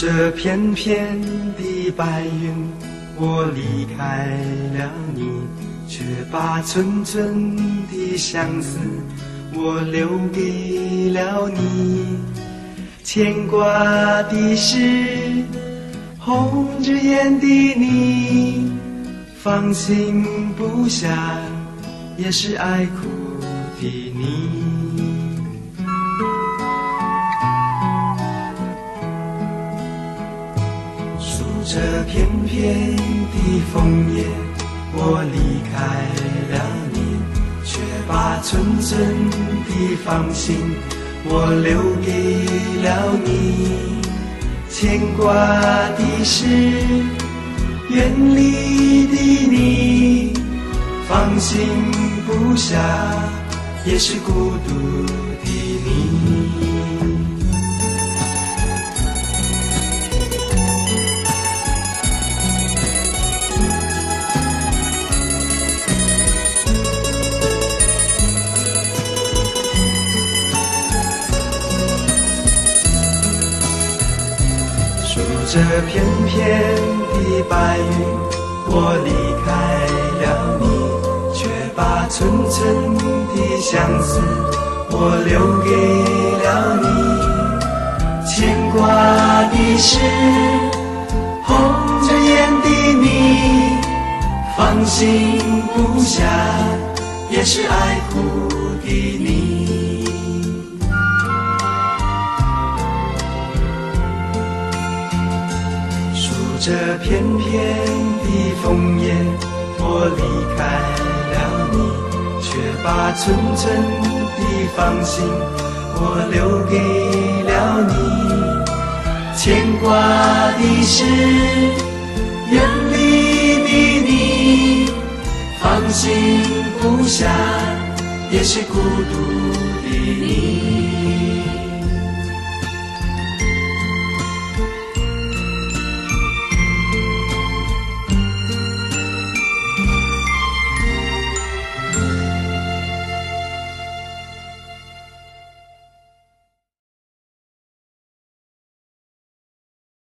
这片片的白云，我离开了你，却把寸寸的相思我留给了你。牵挂的是红着眼的你，放心不下也是爱哭的你。数着片片的枫叶，我离开了你，却把寸寸的芳心我留给了你。牵挂的是远离的你，放心不下也是孤独的你。数着片片的白云，我离开了你，却把寸寸的相思我留给了你。牵挂的是红着眼的你，放心不下也是爱哭的你。这片片的枫叶，我离开了你，却把寸寸的芳心我留给了你。牵挂的是远离的你，放心不下也是孤独的你。